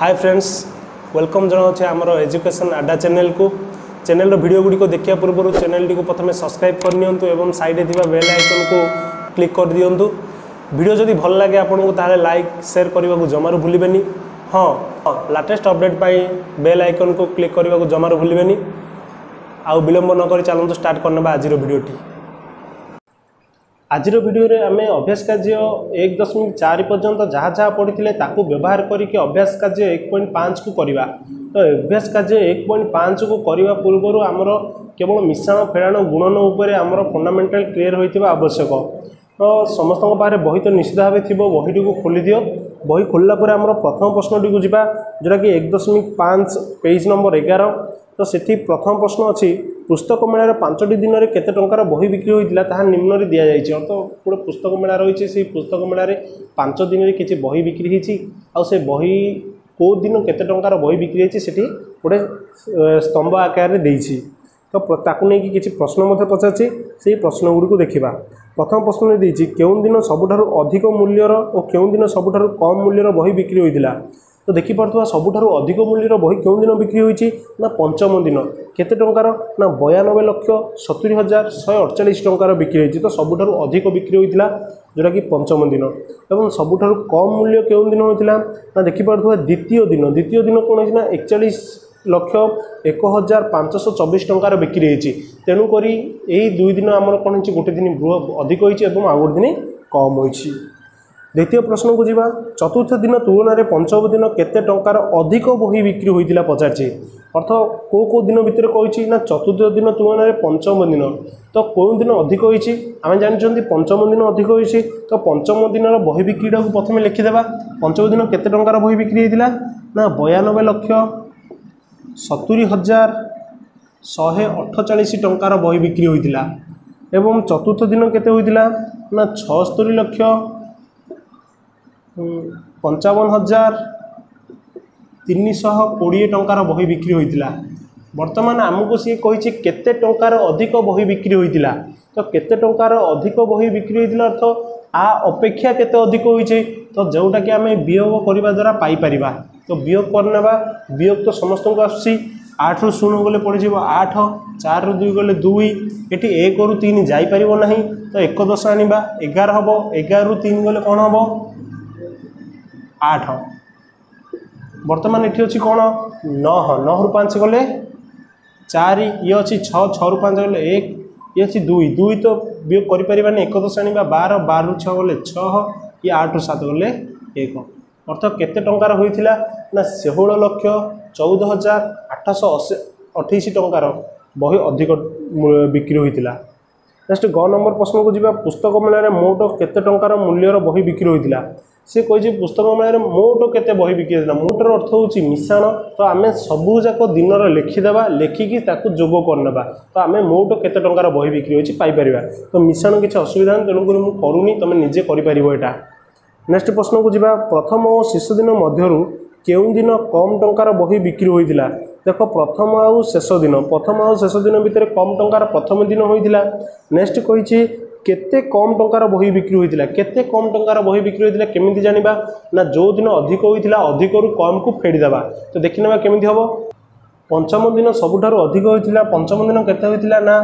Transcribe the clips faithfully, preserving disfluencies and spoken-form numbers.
Hi friends welcome जनाऊे आमर education अड्डा channel को चैनल वीडियो गुड़ी देखा पूर्व चैनल टी प्रथम सब्सक्राइब करनी और साइड बेल आइकन को क्लिक कर दिंतु। वीडियो जदि भल लगे आपको ताले लाइक शेयर करने को जमार भूलें। हाँ लेटेस्ट अपडेट पाई बेल आइकन को क्लिक करने को जमार भूलें। आउ विलंब नक चलते स्टार्ट करने आज वीडियोटी। आज वीडियो रे आमे अभ्यास कार्य एक दशमिक चार पर्यंत जहाँ जहाँ पढ़ी व्यवहार करके अभ्यास कार्य एक पॉइंट पाँच को करवा। तो अभ्यास कार्य एक पॉइंट पाँच को करने पूर्व आमर केवल मिश्रण फेड़ाण गुणन उपर आमर फंडामेंटाल क्लियर होता आवश्यक। तो समस्त पाखे बही तो निश्चित भाव थी बहीटी को खोली दियो। बही खोलला पर आमर प्रथम प्रश्न टी को जा जोटा कि एक दशमिक पाँच पेज नंबर एगार। तो सेठी प्रथम प्रश्न अच्छी पुस्तक मेलार पांचटी दिन में केते टंकार बही बिक्री होता ताहा निम्न रे दिया जाइए। तो गोटे पुस्तक मेला रही से पुस्तक मेलार पांच दिन में किसी बही बिक्री होती आ से बही कौ दिन केते टंकार बही बिक्री होती सेठी गोटे स्तंभ आकार देइछि। तो ताकू नहीं कि प्रश्न मध्य पचारछि से प्रश्न गुड़ी को देखा। प्रथम प्रश्न देइछि केउं दिन सबुठारु अधिक मूल्यर और केउं दिन सबुठारु कम मूल्यर बही बिक्री होइतिला। तो देखी पार्थिबा सबुठारु अधिक मूल्यर बही केउं दिन बिक्री होइछि ना पंचम दिन केते टंकार ना बयानबे लक्ष सतुरी हजार शहे अड़चाश टंकार बिक्री होइछि। तो सबुठारु अधिक बिक्री होइतिला जोटा कि पंचम दिन एवं सबुठारु कम मूल्य केउं दिन होइतिला ना देखी पार्थिबा द्वितीय दिन। द्वितीय दिन कोन होइछि ना एकचाश लक्ष एक हजार पांचश चौबीस टंकार बिक्री होइछि। तेणुक यही दुई दिन आमर कौन हो गोटे दिन अधिक होइछि एवं आउ गोटे दिन कम होइछि। द्वितीय प्रश्न को जीवा चतुर्थ दिन तुलन में पंचम दिन केते टंकार अधिक बही बिक्री होइतिला पचारछि। अर्थ को को दिन भितर कही ना चतुर्थ दिन तुलन में पंचम दिन। तो कौन दिन अधिक होइछि आमे जानछन्ती पंचम दिन अधिक होइछि। तो पंचम दिन बही बिक्रीटा को प्रथम लिखिदेबा। पंचम दिन केते टंकार बही बिक्री होइतिला ना बयानबे लक्ष सतुरी हजार शहे अठचाश टंकार बही बिक्री होइतिला एवं चतुर्थ दिन केते होइतिला ना छस्तरी लक्ष पंचावन हजार तीन शह कोड़े टंकार बही बिक्री होइतिला। वर्तमान आमको सी कही केते टंकार अधिक बही बिक्री होइतिला। तो केते टंकार अधिक बही बिक्री होइतिला अर्थ आ अपेक्षा केते अधिक होइछे। तो जोटा कि आम वियोग करने द्वारा पाइपर। तो वियोग करनेबा वियोग तो समस्त को आसुची आठ रु शून्य गले पड़ जाए आठ चार रु दुई गले दुई ये एक रु तीन जापर ना। तो एक दश आनिबा एगार हम एगार रु तीन गले कौन हम आठ। बर्तमान ये अच्छी कौन नह नह रु पाँच गले चार ये अच्छी छः छः रु पाँच गले एक ये अच्छी दुई दुई तो वियोग कर एक दश आनिबा बार बार रु छः गले छः ये आठ रु सात गले एक। अर्थ केते टंकार होइथिला ना षोहल लक्ष चौदह हजार आठश अठाईस टंकार बही अधिक बिक्री होइथिला। नेक्स्ट ग नंबर प्रश्न को जीवा पुस्तक मेलार मोट केते टंकार मूल्यर बही बिक्री होइथिला। से कही पुस्तक मेलार मोट केते बही बिक्री होइथिला। मोटर अर्थ होउची मिश्रण। तो आम सबू जाक दिन लिखिदेवा लिखिकी ताकू जोग करनेबा। तो आम मोट केते टंकार बही बिक्री होइछि पाई परिबा। तो मिश्रण किसी असुविधा नहीं तेणुक मुझे करूनी तुम निजे करिपारिबो। नेक्स्ट प्रश्न को जीवा प्रथम और शेष दिन मध्यरु केउं दिन कम टंकार बही बिक्री होइतिला। देखो प्रथम आउ शेष दिन प्रथम आउ शेष दिन भितर कम टंकार प्रथम दिन होइतिला। नेक्स्ट कही केते कम टंकार बही बिक्री होइतिला। केते कम टंकार बही बिक्री होइतिला केमिति जानिबा ना जो दिन अधिक होइतिला अधिक रु कम को फेडिदेबा। तो देखिनेबा केमिति हबो। पंचम दिन सबुठारु अधिक होइतिला पंचम दिन केते होइतिला ना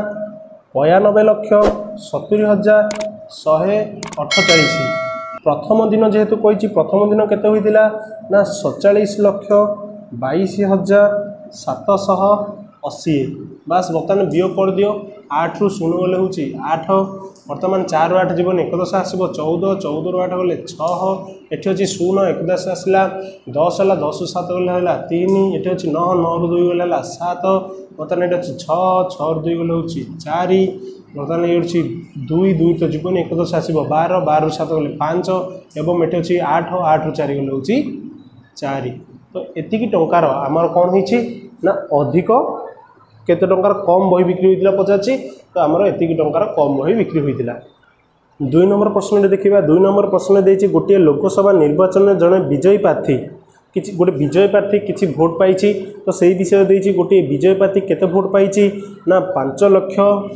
बयानबे लक्ष सतुरी हजार शहे अठचाश। प्रथम दिन जेहेतु कही प्रथम दिन केते होइतिला ना सैंतालीस लक्ष बाईस हजार सातशह अशी। बास बर्तमान वियोग कर दियो आठ रु शून्य गले हूँ आठ बर्तमान चार रु आठ जीवन एक दश आसो चौदह चौदह रु आठ गले छः ये अच्छी शून्य एक दश आसला दस है दस रु सात गले तीन ये अच्छी नौ नौ रु दुई गले सात बर्तमान ये अच्छी छः छः रु दुई गले हूँ चार बर्तमान ये अच्छी दुई दुई तो जीवन एक दश आसो बार बार रु सात गले पाँच एवं ये अच्छी आठ आठ रु चार गले हूँ चार। तो एतिकी टंकार आमर कौन होइछि ना अधिक केते टंकार कम बही बिक्री होइतिला पचारछि। तो आमर एतिकी टंकार कम बही बिक्री होइतिला। दुई नंबर प्रश्न देखिबा। दुई नंबर प्रश्न देछि गोटे लोकसभा निर्वाचन में जड़े विजयी प्रार्थी किछि गोटे विजयी प्रार्थी किछि भोट पाइछि। तो सही विषय देछि गोटे विजयी प्रार्थी केते भोट पाइछि ना पाँच लक्ष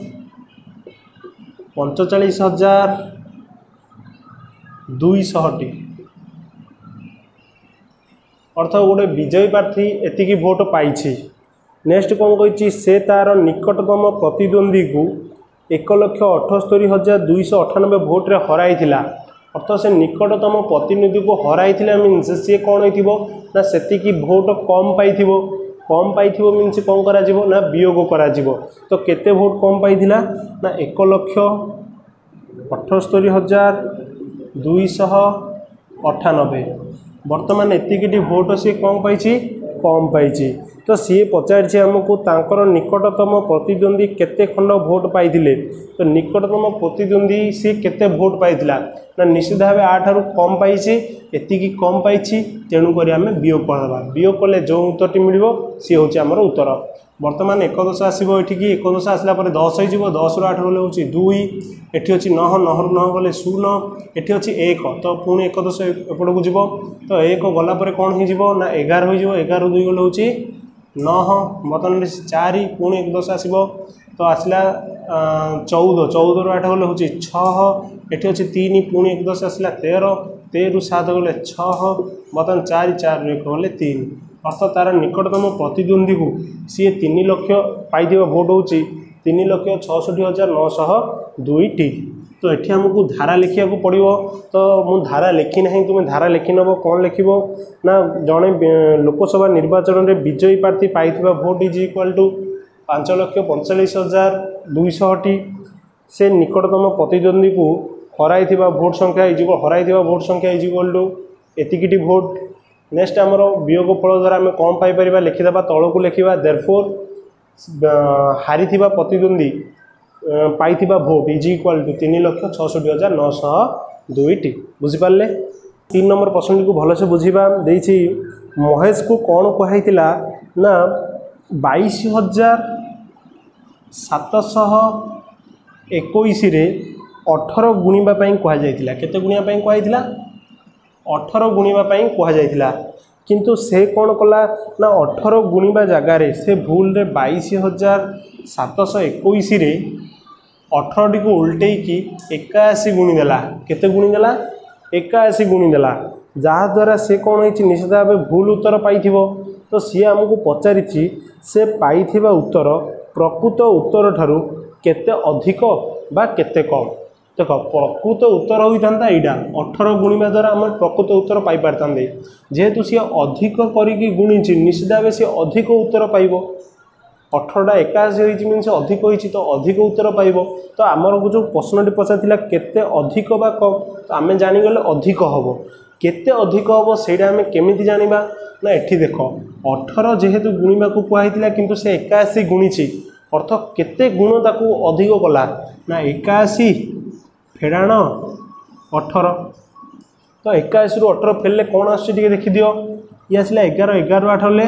पंचचाश हजार दुई शहटी अर्थ गोटे विजयी प्रार्थी एतिकी भोट पाई। नेक्स्ट कौन कही से तार निकटतम प्रतिद्वंदी को एक लक्ष अठस्तरी हजार दुईश अठानबे भोट्रे हराई अर्थ से निकटतम प्रतिनिधि को हराई मीन्स सी कौन होना से भोट कम पाई कम पाई मीन्स कौन करा ना वियोग करा तो केते भोट कम पाई ना एक लक्ष अठस्तरी हजार दुईश अठानबे बर्तमान एतिकी भोट सी कौन पाई कम पाई तो सी पचार आमको तांकर निकटतम प्रतिद्वंदी केते खंड भोट पाई तो निकटतम प्रतिद्वंदी सी केते भोट पाई ना निश्चित भाव आठार कम पाई एतिकी कम पाई तेणुक आम वियोग करवा वियोग कले जो उत्तर मिल सी हूँ आमर उत्तर बर्तमान एकदश आसो ये एकदश आसला दस हो दस रु आठ गले हूँ दुई एटी अच्छी नह नह रु नह गले शून्य एटी अच्छी एक तो पुणी एकदश एपट को जीव तो एक गलापर कौन हो एगार हो एगार दुई गले हूँ नह बर्तमान चार पुणी एकदश आसो तो आसला चौदह चौदह रु आठ गले हूँ छः एटी अच्छी तीन पुणी एकदश आसला तेरह तेरु सात गले छः बर्तमान चार चार एक गले तीन अर्थ तार निकटतम प्रतिद्वंदी को सी तीन लक्ष पाई भोट हूँ तीन लक्ष छठी हजार नौश दुईटी तो ये आमको धारा लिखा पड़ो तो मुझे धारा लिखी ना तुम्हें धारा लिखि नब कौन लिख ना जड़े लोकसभा निर्वाचन में विजयी प्रार्थी पाई भोट इज इक्वाल टू पांच लक्ष पैंतालीस हजार दुईश टी से निकटतम प्रतिद्वंदी को हराई भोट संख्या इज हराई भोट संख्या इज इक्वाल टू एतिकी भोट नेक्स्ट आमर वियोग फल द्वारा आम कौन पाइपर लिखिदे तौक को लिखा देयरफॉर हारी प्रतिद्वंदी पाई भोट इज इक्वाल टू तीन लक्ष छठी हजार नौश दुईटी बुझिपारे। तीन नंबर प्रश्न को भलसे बुझा देती महेश को कौन कहुई ना बाईस हजार सातश एकोईस अठर गुणवाई कहुई केते गुणवाई कहुई अठर गुणवाई कहुई किंतु से कौन कला ना अठर गुणवा जगार से भूल रे बाईस हजार सातश एकोईस अठर को उल्टेकी एकाशी गुणीदेला केते गुणीदेला एकाशी गुणीदेला जहाद्वारा से कौन हो निश्चित भाव भूल उत्तर पाई तो सी आमको पचारि से पाई उत्तर प्रकृत उत्तर ठारू केते अधिक बा केते कम देख प्रकृत उत्तर होता यहाँ अठर गुणवा द्वारा आम प्रकृत उत्तर पाई पारते जेहेतु सी अधिक करी गुणी निश्चित भाव सी अधिक उत्तर पाइब अठरटा एकाशी होती मीन अधिक होती तो अधिक उत्तर पाइब तो आमर जो प्रश्न पचार केते अधिक बा कम तो आम जानीगले अधिक हम केते अधिक हम से आम केमी जाना ना ये देख अठर जेहेतु गुणवा को कहुई किंतु से एकाशी गुणी अर्थ केते गुण ताकू अधिक कला ना एकाशी फेड़ाण अठर तो एकाशी रु अठर फेरले कौन आसुची देखी दियो ये आसला एगार एगार आठ ले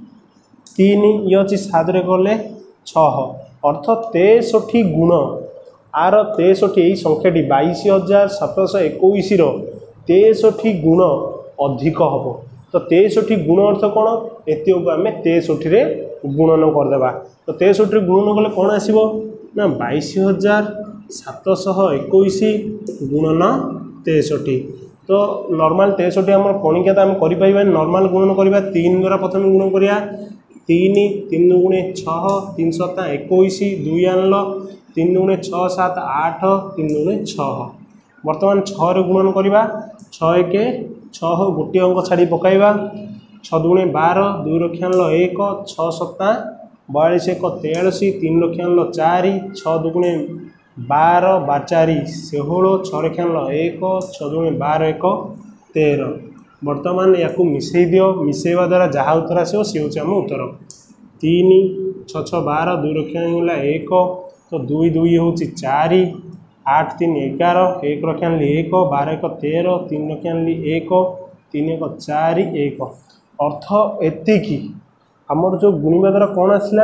तीन ये अच्छी सात गले छः अर्थ तेसठी गुण आर तेसठी यही संख्याटी बाईस हजार सातश एकोईस तेसठी गुण अधिक हम तो तेसठी गुण अर्थ कौन एत आम तेसठी गुणन करदे तो तेसठी गुणन कले कौन आसो ना बाईस हजार सातश एकोईस गुणन तेसठी तो नॉर्मल तेसठी आम पणिका तो आम कर नॉर्मल गुणन करवा तीन द्वारा प्रथम गुण करा तीन तीन गुणे छः तीन सता एकोईस दुई आनल तीन गुणे छः सात आठ तीन गुणे छः बर्तमान छः गुणन करवा छः एक छः गोटे अंक छाड़ी पकाइबा छः दुणे बार दुई रखी आनल एक छः सता बयालीस एक तेयासी तीन रखी आनल चार छः दुगुणे बार बार चार षोह छः रखी आनल एक छः दुणे बार एक तेर बर्तमान या मिसई दियो मिसेवा द्वारा जहाँ उत्तर आसो सी हूँ आम उत्तर तीन छः छः बार दुई रखा एक तो दुई दुई हूँ चार आठ तीन एगार एक रखी आनली एक बार एक तेर तीन रखी आनली एक तीन एक चार एक अर्थ एतिकी आमर जो गुणवा द्वारा कौन आसला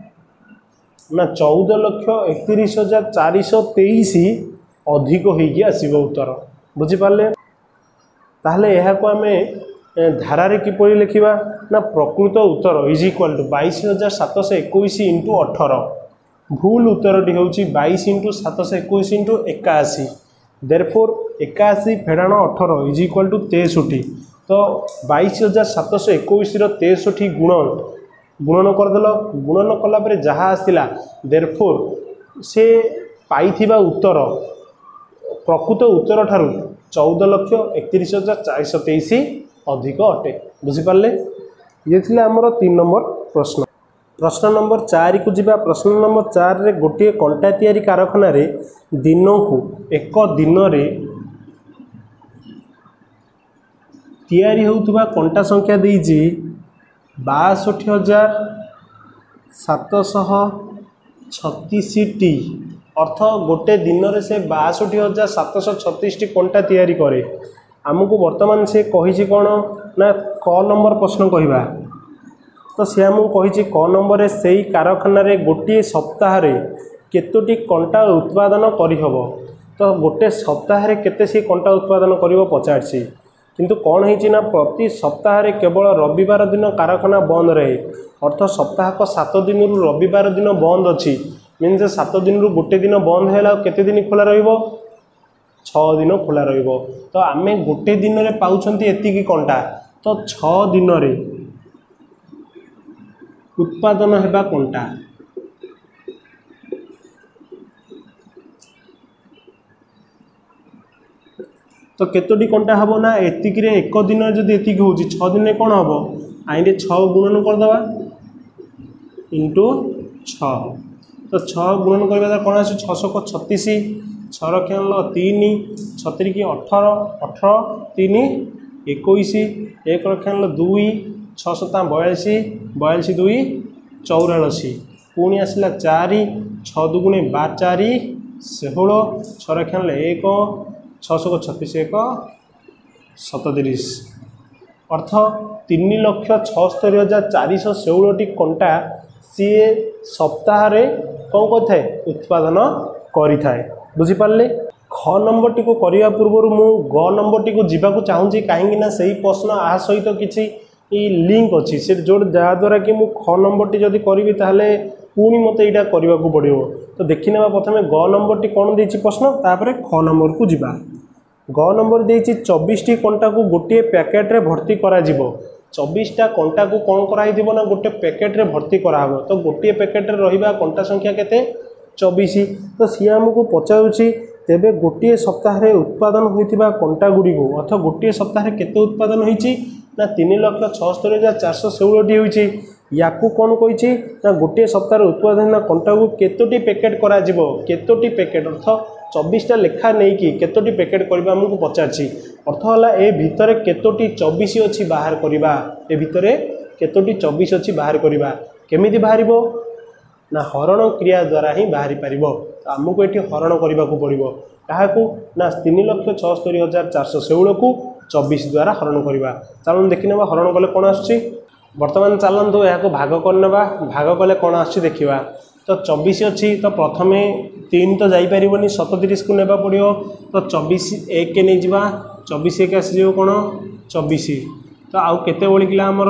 ना चौदह लक्ष एकतीस हजार चार सौ तेईस अधिक होगी आसब उत्तर बुझिपारे ताहले यह को आम धारारे किपरि लिखिबा ना प्रकृत उत्तर इज इक्वाल टू बाईस हजार सातश एकोईस इंटू अठर भूल उत्तरटी हूँ बाईस इंटू सातश एकोईस इंटू एकाशी देयरफॉर एकाशी फेड़ाण अठर इज इक्वाल टू तेसठी तो बाईस हजार सातश एकोईस तेसठी गुणन गुणन करदेल गुणन कलापर जहाँ आसला देरफोर से पाइथिबा उत्तर प्रकृत उत्तर ठारू चौदह लक्ष एकतीस हजार चार सौ तेईस अधिक अटे। बुझिपारे ये थी आमर तीन नंबर प्रश्न। प्रश्न नंबर चार को जीवा। प्रश्न नंबर चार रे गोटे कंटा तैयारी कारखाना रे दिन को एक दिन रे तैयारी होउथुबा कंटा संख्या देइछि बासठ हजार सातशह छत्तीस टी अर्थ गोटे दिन रे से बासठ हजार सातशह छत्तीस टी कंटा तैयारी करे। आमको वर्तमान से कही कौन ना क नंबर प्रश्न कहवा तो सी आमको कही क नंबर से कारखाना रे गोटे सप्ताह रे केतोटी कंटा उत्पादन करहब तो गोटे सप्ताह रे केते से कंटा उत्पादन करिवो पचारसी किंतु कौन है ना प्रति सप्ताह रे केवल रविवार दिन कारखाना बंद रहे अर्थ सप्ताह को सात दिन रु रविवार दिन बंद अच्छी मीन सात दिन रु गोटे दिन बंद है केते दिन खोला रहिबो छः दिन खोला रहिबो। तो आमे गोटे दिन रे पाउछंती एतिकी कंटा तो छः दिन रे उत्पादन हेबा कंटा तो केतोटी कंटा हम ना एतिक एक दिन जदि एतिक हो छः दिन कौन हम आईने छः गुणन करदे इंटू छः तो छः गुणन करवा कौन आस छःश को छत्तीस छः रक्षण तीन छतरी की अठर अठर तीन एक एक रक्षण दुई छः सता बयालीस बयालीस दुई चौराशी पुणी आसला चार छः दुगुणे बार चार षोल छः रक्षण एक छःश को छत्तीस एक सततीस अर्थ तीन लक्ष छस्तरी हजार चार सौ षोलटी कंटा सी सप्ताह रे कौन करता है उत्पादन करें। बुझिपारे ख नंबर टी को करने पूर्व मु ग नंबर टी को जीवाक चाहूँगी कहीं से प्रश्न आ सहित किसी लिंक अच्छी से जो जहाद्वारा कि मु ख नंबर टी जदि करी ताहले पुणी मत यहाँ करने को पड़ो। तो देखी ना प्रथम ग नंबर टी कौन देती प्रश्न तापर ख नंबर को जीवा। ग नंबर देती चौबीस टी कंटा को गोटे पैकेट रे भर्ती करा जिवो चौबीसटा कंटा को कौन कराई ना गोटे पैकेट रे भर्ती कराहब तो गोटे पैकेट रे रहिबा कंटा संख्या केते चौबीस। तो सी आमको पचारुछि तेबे गोटे सप्ताह रे उत्पादन होइतिबा कंटा गुडी को अर्थ गोटे सप्ताह रे केते उत्पादन होइछि ना तीन लक्ष छस्तरी हजार चार सौ षोलटी होइछि या कौन कही ना गोटे सप्ताह उत्पादन कंटा को केतोटी पैकेट करा जिवो केतोटी पैकेट अर्थ चौबीसटा लेखा नहीं कि केतोटी पैकेट करबा हमको पचारछि अर्थ होला ए भितरे केतोटी चौबीस अच्छी बाहर करबा ए भितरे केतोटी चौबीस अच्छी बाहर करबा केमिति बाहरिबो ना हरण क्रिया द्वारा ही बाहरी पारिबो। तो आमको ये हरण करने को पड़ो क्या ना तीन लक्ष छस्तरी हजार चार सौ षोल को चौबीस द्वारा हरण करवा। चलो देखी ना हरण कले कौन आसुची बर्तमान चलतु यहाँ भाग करने भाग कले कौन आसुची देखा। तो चौबीस अच्छी तो प्रथम तीन तो जापरि सततीस को नेबा पड़ो तो चौबीस एक नहीं जा चौबीस एक आस कौन चौबीस तो आउ केते बलिकला आमर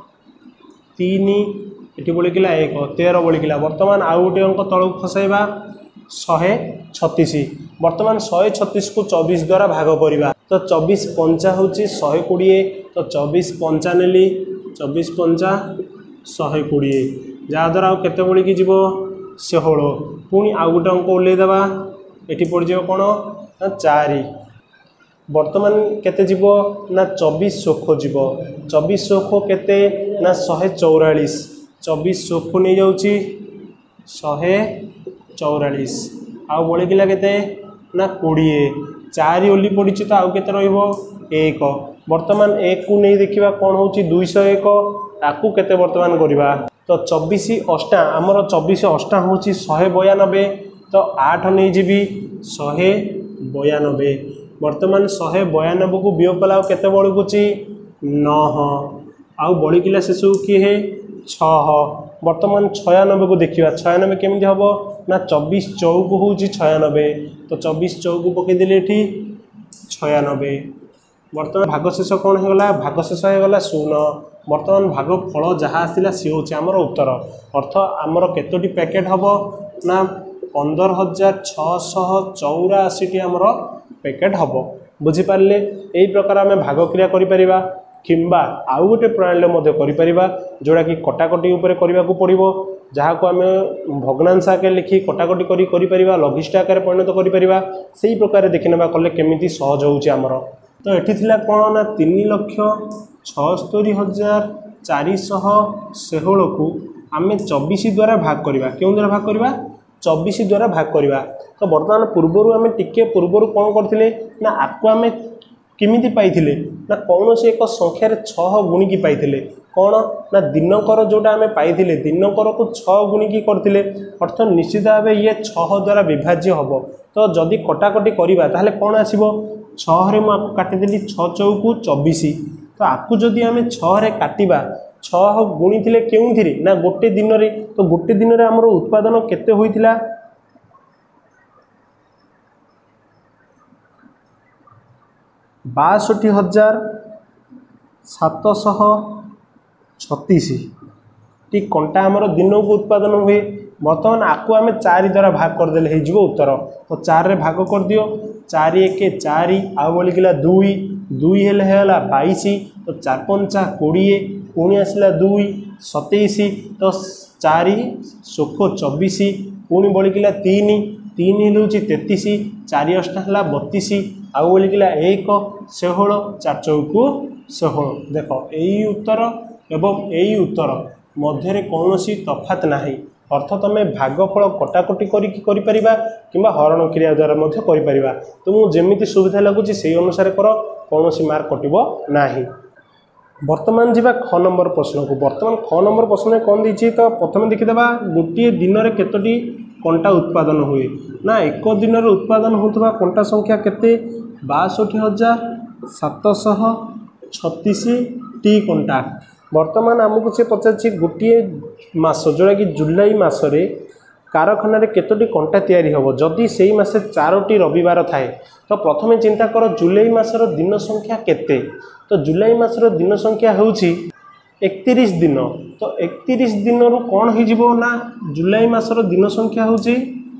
तीन ये बलिकला एक तेरह बलिकला बर्तमान आउ गोटे अंक तलू खसाइबा शहे छत्तीस बर्तमान शहे छत्तीस को चौबीस द्वारा भाग करवा। तो चौबीस पंचा हूँ शहे कोड़े तो चौबीस पंचा नेली चौबीस पंचा शहे कोड़े जहाद्वारा आउ केते बलिकी जीव षोल पुणी आउ गोटे अंक ओल्लैदेवा ये पड़ जाए कौन ना चार बर्तमान केते जीव ना चौबीस सोख जीव चौबीस सोख केते ना शहे चौरालीस चौबीस सोख नहीं जाऊँगी शहे चौरालीस आउ बलिकला केते ना कोड़े चार ओली पड़ी तो आउ केते रहिबो एक बर्तमान एक को नहीं देखा कौन हो दुईश एक ताकू केते बर्तमान करवा। तो चौबीस अष्टा आमर चौबीस अष्टा हूँ शहे बयानबे तो आठ नहीं जीवी शहे बयानबे बर्तमान शहे बयानबे को वियोग कला केते बड़कुची नह आउ बलिकला शेषू किए छः बर्तमान छयानबे को देखा छयानबे केमी हम ना चौबीस चौक हूँ छयानबे तो चौबीस चौक पकईदे ये छयानबे बर्तमान भाग शेष कौन होगा भाग शेष होगा शून्य बर्तमान भाग फल जहाँ आसला सी हूँ आमर उत्तर अर्थ आमर केतोटी पैकेट हम ना पंदर हजार छःश चौराशी आमर पैकेट हम बुझीपारे यही प्रकार आम भाग क्रिया करिपरिबा। किंबा आउ गोटे प्रणाली मध्य करिपरिबा जोड़ा कि कटाकटी उपरे करबा को पड़िबो जहाँ को आम भग्नांश आकार लिखि कटाकटी करी करिपरिबा लघिष्ठ आकार परिणत करिपरिबा सेही प्रकार देखिनेबा कले केमिति सहज होउची हमर। तो एठी थिला कोन ना तीन लक्ष छस्तरी हजार चारिशह षोहल को आम चौबीस द्वारा भाग करवा क्यों द्वारा भाग करवा चौबीस द्वारा भाग करवा। तो बर्तमान पूर्वर आम टिके पूर्वर कौन करथिले ना आपको आम किमिति पाइथिले ना कौन से एक संख्यार छह गुणिकी पाइथिले कौन ना दिनकर जोटा आम पाइथिले दिनकर को छह गुणिकी करथिले अर्थ निश्चित भाव ये छह द्वारा विभाज्य हम। तो जदि कटाकटी करवा ताहले कौन आसीबो छह रे मु काटिदेली छह चौकु चौबीस। तो आपको जदि आम छह रे काटिबा छह गुणी थिले केउथिरे ना गोटे दिन रे। तो गोटे दिन रे हमर उत्पादन केते होइथिला बासठी हजार सातशह छत्तीस टी कंटा आमर दिन को उत्पादन हुए। बर्तमान आपको आम चार द्वारा भाग करदे हो उत्तर। तो चार रे भाग कर दियो चार एक चार आउ बोलिकिला दुई दुई हेले हेला बाईस। तो चार पंचा कोड़े पुणी आसला दुई सतैश। तो चार सोख चौबीस पुणी बड़िकिला तीन तीन हूँ तेतीस चार अष्टा है बतीस आउ बोलिकिला एक षोहल चार चौकु षोहल। देख यही उत्तर एवं यही उत्तर मध्य कौन तफात नाही। अर्थ तुम भागफल कटाकटी करिपरिबा किंबा हरण क्रिया द्वारा मध्य करिपरिबा। तुमको जेमिति सुविधा लगुच से अनुसार कर कौन मार्क कटिबो नाही। वर्तमान जीवा ख नंबर प्रश्न को। वर्तमान ख नंबर प्रश्न में कौन दी तो प्रथम देखीदेवा गोटे दिन में केतोटी कंटा उत्पादन हुए ना एक दिन में उत्पादन होता कंटा संख्या केते बासठी हजार सातशह छत्तीस टी कंटा। वर्तमान आमको से पचार गोटे मास जोड़ा कि जुलाई मसरे कारखाना केतोटी कंटा तैयारी हम जदि से ही मासे चारोटी रविवार थाए। तो प्रथमे चिंता कर जुलाई मासर दिन संख्या केते। तो जुलाई मासर दिन संख्या होउछि एकतीस दिन। तो एकतीस दिन रु कौन हो ना जुलाई मासर दिन संख्या होउछि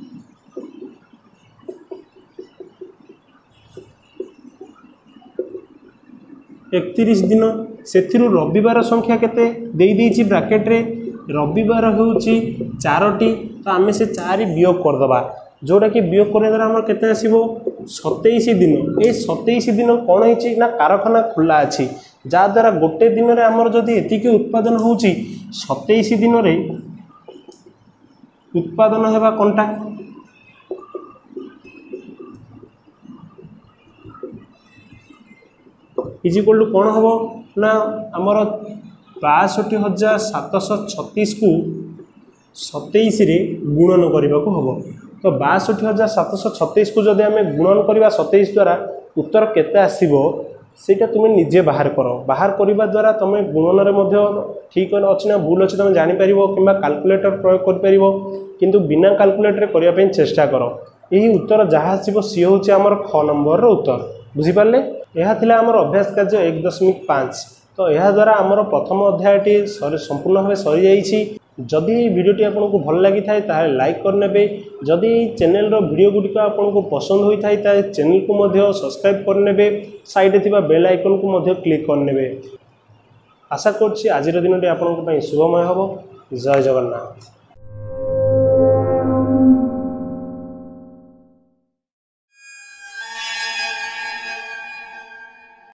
एकतीस दिन से रविवार संख्या केते देई देइछि ब्रैकेट रे रविवार होउछि चारोटी। तो आम से चार वियोग करदबा जोड़ा कि वियोग करने द्वारा आमर केते आसीबो सतैश दिन। ए सतैश दिन कौन होइछि ना कारखाना खुला अछि जहाँद्वारा गोटे दिन में आमर जदि एतिकी उत्पादन होउछि सतैश दिन रे उत्पादन हेबा कंटा इज इक्वल टू कौन हम ना आमर बासठी हजार सातशह छत्तीस को सतैश रे गुणन करने को हम। तो बासठी हजार सातशह छत्तीस को जब आम गुणन करवा सतैश द्वारा उत्तर केते आसीबो सेटा तुम निजे बाहर कर। बाहर करने द्वारा तुम गुणन में ठीक अच्छी ना भूल अच्छी तुम जापर कि काल्कुलेटर प्रयोग कर किंतु बिना काल्कुलेटर करने चेष्टा कर। यही उत्तर जहाँ आसो सी हूँ आमर ख नंबर उत्तर बुझीपारे। यह थिला आमर अभ्यास कार्य एक दशमिक पाँच। तो यह द्वारा आमर प्रथम अध्यायटी संपूर्ण भाव सरी जाइछि। जदि वीडियोटी आपको भल लगी थाए ताहे लाइक करने जदि चैनल रो वीडियो गुड़िक आपको पसंद होई थाए ताहे चैनल को मध्य सब्सक्राइब करने साइड थिबा बेल आइकन को मध्य क्लिक करने। आशा करछि आज दिन आपन शुभमय हबो। जय जगन्नाथ।